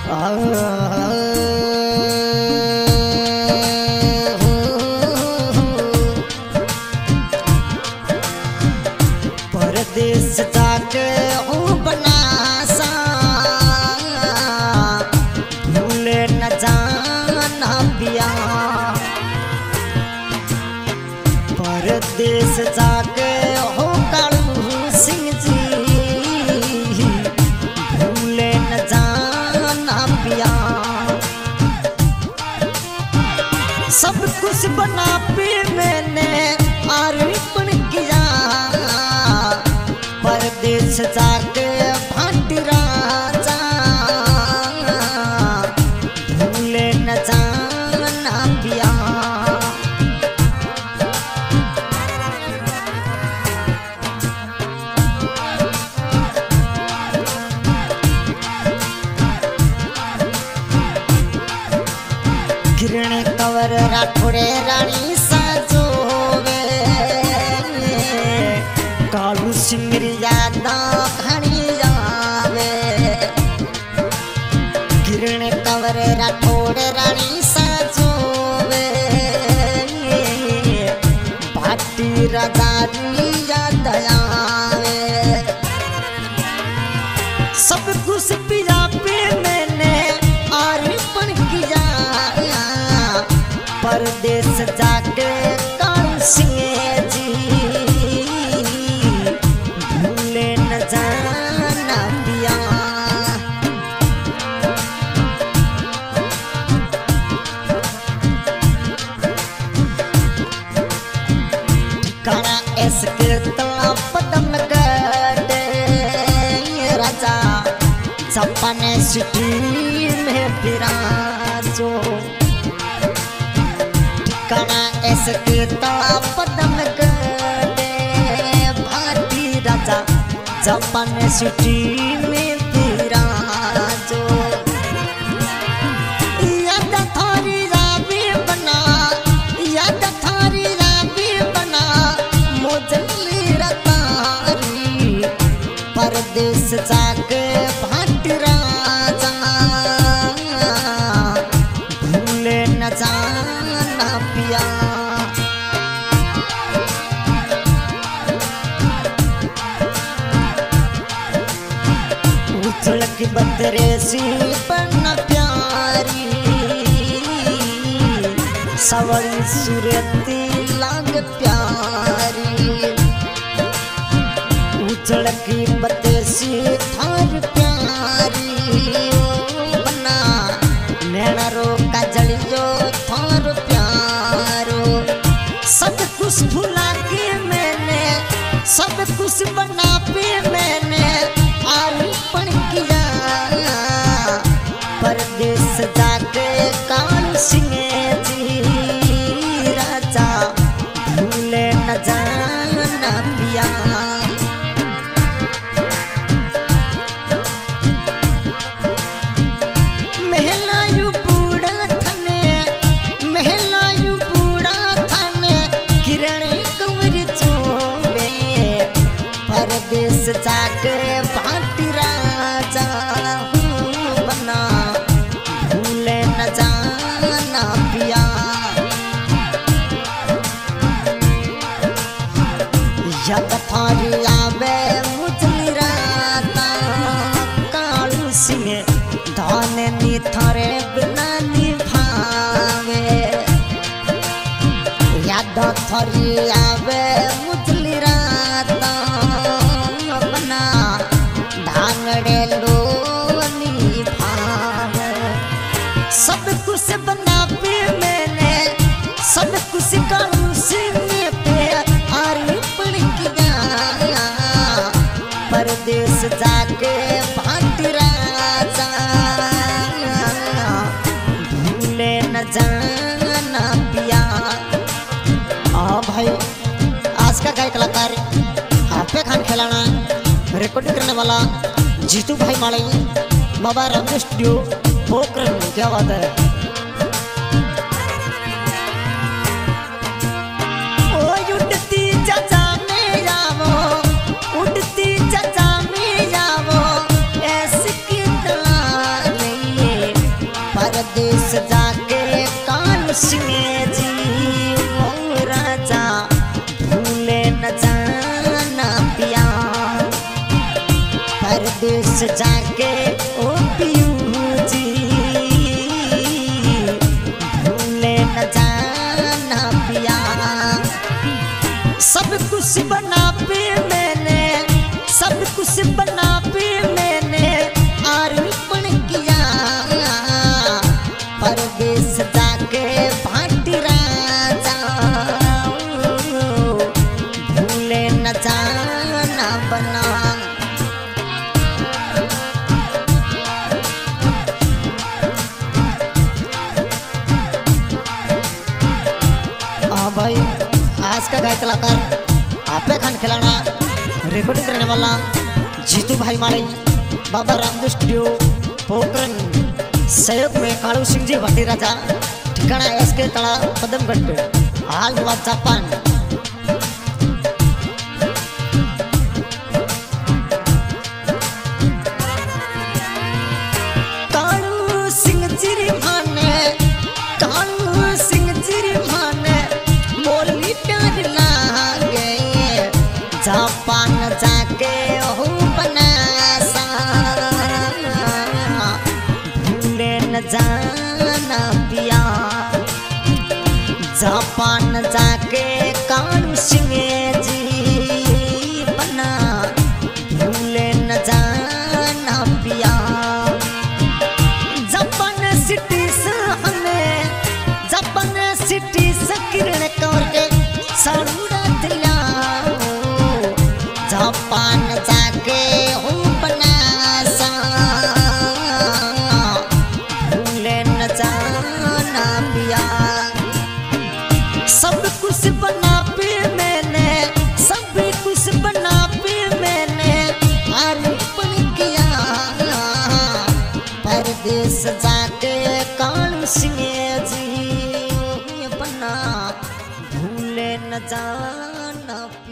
परदेस जाके हूँ बनासा भूले न जाना पिया। परदेस जाके हो कालू सिंह जी भूले न जाना पिया। सब कुछ बना पे मैंने अर्पण किया। परदेस जाके भांट राजा भूले न जाना पिया। किरण कंवर राठौड़े रानी साजोवे कालू सिंह यादा घनी जावे। किरण कंवर राठौड़े रानी साजोवे भाटी राजा याद आवे। सब कुछ पिया पे मैंने अर्पण किया। परदेस जाके कालू सिंह जी भूले न जाना पिया। ठिकाना इसके तला पदम गढ़े राजा जापान सिटी में विराजो। ठिकाना इसके तला पदम गढ़े भाटी राजा जापान सिटी में विराजो। याद थारी राबी बना याद थारी राबी बना मोजली रतारी। परदेस जाके भाट राजा भूले न जाना पिया। उछलक बदरे सी पन्ना प्यारी सवरी सुरती लाग प्यारी। उछलक बदसी थार प्यारी बना नैना रो काजल जो थार प्यारो। सब कुछ भुला के मैंने सब कुछ बना पे मैंने अर्पण किया। परदेस जाके कालू सिंह जी राजा भूले न जाना पिया। महलायु बूढ़ा थाने महलायु बूढ़ा थाने किरण कंवर चोवे। परदेस जाके भाट राजा बना भूले न जाना पिया। याद थारी आवे मुझली राता कालू सिंह धान नी थारे बिना निभावे। याद थारी आवे मुझली राता बना धांगड़े लो निभावे। सब कुछ बना पे मैंने सब कुछ कालू सिंह पे अर्पण किया। परदेस जाके भाट राजा भूले न जाना पिया। भाई आज का गायक कलाकार आपे खान खिलाना रिकॉर्डिंग करने वाला जीतू भाई माड़ी बाबा रंग स्टूडियो पोखरण। क्या बात है। उड़ती चाचा में जावो उड़ती चाचा में जावो ऐसी की नहीं सिंह जी ओ राजा भूले न जाना पिया परदेश जाके ओ पियू जी भूले न जाना पिया सब कुछ बना पे मैंने सब कुछ बना पे मैंने अर्पण किया परदेश जाके भाटी राजा भूले न जाना बना भाई आज का गाय कलाकार आपे खान खिलाना रिकॉर्डिंग करने वाला जीतू भाई माड़ी बाबा रामदेव स्टूडियो पोखरण सहयोग में कालू सिंह जी भाटी राजा ठिकाना एसके तड़ा पदमगढ़ हाल निवास जापान कालू सिंह जी माने कालू सिंह जी माने मोरली प्यार लागे जापान जाके हो बना भूले न जाना पिया जापान जाके कालू सिंह जी बना भूले न जाना पिया जापान सिटी से हमें जापान सिटी से किरण कौर के सारूड़ा दिला जापान जाके हो बना भूले न जाना पिया सब कुछ बना पे मैंने सब कुछ बना पे मैंने अर्पण किया परदेश जाके कालू सिंह जी बना भूले न जाना